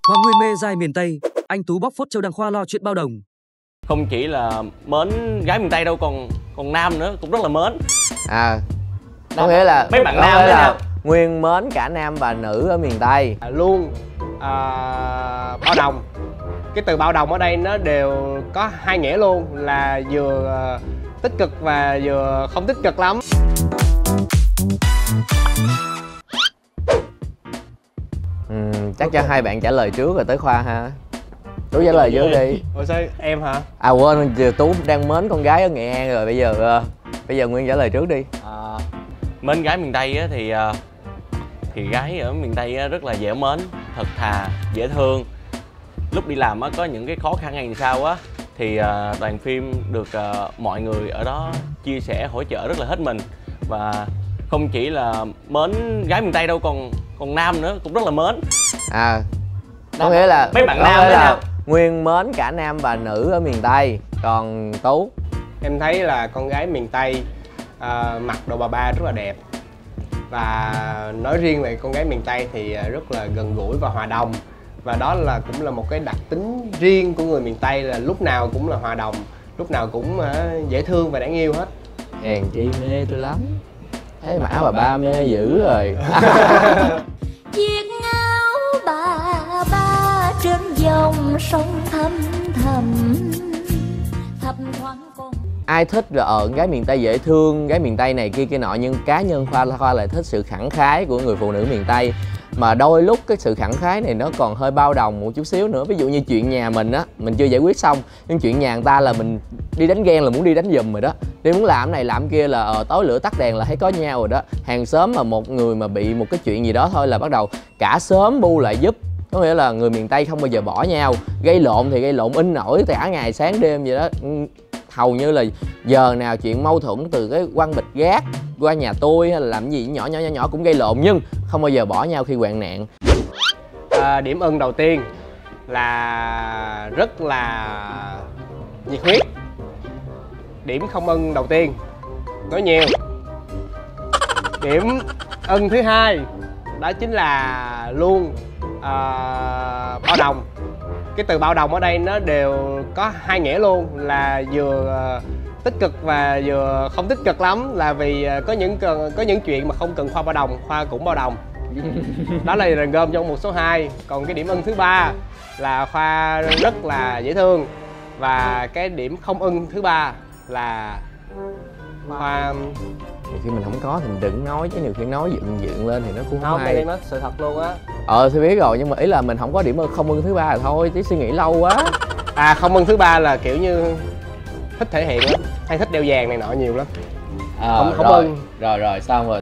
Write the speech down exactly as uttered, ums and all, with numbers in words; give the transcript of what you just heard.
Hoàng Nguyên mê giai miền Tây, anh Tú bóc phốt Châu Đăng Khoa lo chuyện bao đồng. Không chỉ là mến gái miền Tây đâu, còn còn nam nữa cũng rất là mến. À, có nghĩa là mấy bạn nam nữa là Nguyên mến cả nam và nữ ở miền Tây. À, luôn à, bao đồng. Cái từ bao đồng ở đây nó đều có hai nghĩa luôn, là vừa tích cực và vừa không tích cực lắm. Ừ, chắc cho hai bạn trả lời trước rồi tới Khoa ha. Tú trả lời trước đi. Ủa sao em hả? À quên, giờ Tú đang mến con gái ở Nghệ An rồi, bây giờ uh, bây giờ Nguyên trả lời trước đi. À, mến gái miền Tây á, thì uh, thì gái ở miền Tây á, rất là dễ mến, thật thà, dễ thương. Lúc đi làm á, có những cái khó khăn hay sao á thì uh, đoàn phim được uh, mọi người ở đó chia sẻ hỗ trợ rất là hết mình. Và không chỉ là mến gái miền Tây đâu, còn còn nam nữa cũng rất là mến. À, có nghĩa là mấy bạn nam nữa là Nguyên mến cả nam và nữ ở miền Tây. Còn Tú? Em thấy là con gái miền Tây uh, mặc đồ bà ba rất là đẹp. Và nói riêng về con gái miền Tây thì rất là gần gũi và hòa đồng. Và đó là cũng là một cái đặc tính riêng của người miền Tây, là lúc nào cũng là hòa đồng, lúc nào cũng uh, dễ thương và đáng yêu hết. Hèn chi mê tôi lắm. Thấy mã bà ba mê dữ rồi. Chiếc áo bà ba trên dòng sông thăm thầm thấp thoáng con. Ai thích là ở gái miền Tây dễ thương, gái miền Tây này kia kia nọ, nhưng cá nhân Khoa Khoa lại thích sự khẳng khái của người phụ nữ miền Tây. Mà đôi lúc cái sự khẳng khái này nó còn hơi bao đồng một chút xíu nữa. Ví dụ như chuyện nhà mình á, mình chưa giải quyết xong, nhưng chuyện nhà người ta là mình đi đánh ghen là muốn đi đánh giùm rồi đó. Đi muốn làm này làm kia là ờ, tối lửa tắt đèn là thấy có nhau rồi đó. Hàng xóm mà một người mà bị một cái chuyện gì đó thôi là bắt đầu cả xóm bu lại giúp. Có nghĩa là người miền Tây không bao giờ bỏ nhau. Gây lộn thì gây lộn in nổi cả ngày sáng đêm vậy đó. Hầu như là giờ nào chuyện mâu thuẫn từ cái quăng bịch gác qua nhà tôi hay là làm gì nhỏ nhỏ nhỏ nhỏ cũng gây lộn, nhưng không bao giờ bỏ nhau khi hoạn nạn. À, điểm ưng đầu tiên là rất là nhiệt huyết. Điểm không ưng đầu tiên nói nhiều. Điểm ưng thứ hai đó chính là luôn à, bao đồng. Cái từ bao đồng ở đây nó đều có hai nghĩa luôn, là vừa tích cực và vừa không tích cực lắm, là vì có những có những chuyện mà không cần Khoa bao đồng, Khoa cũng bao đồng. Đó là gom trong một số hai. Còn cái điểm ưng thứ ba là Khoa rất là dễ thương. Và cái điểm không ưng thứ ba là Khoa... Nhiều khi mình không có thì mình đừng nói, chứ nhiều khi nói dựng dựng lên thì nó cũng không, không hay. Đây nói sự thật luôn á. Ờ thì biết rồi, nhưng mà ý là mình không có điểm ưng không ưng thứ ba là thôi, chứ suy nghĩ lâu quá. À, không ưng thứ ba là kiểu như thích thể hiện lắm, hay thích đeo vàng này nọ nhiều lắm. À, không không rồi, ưng. rồi rồi xong rồi.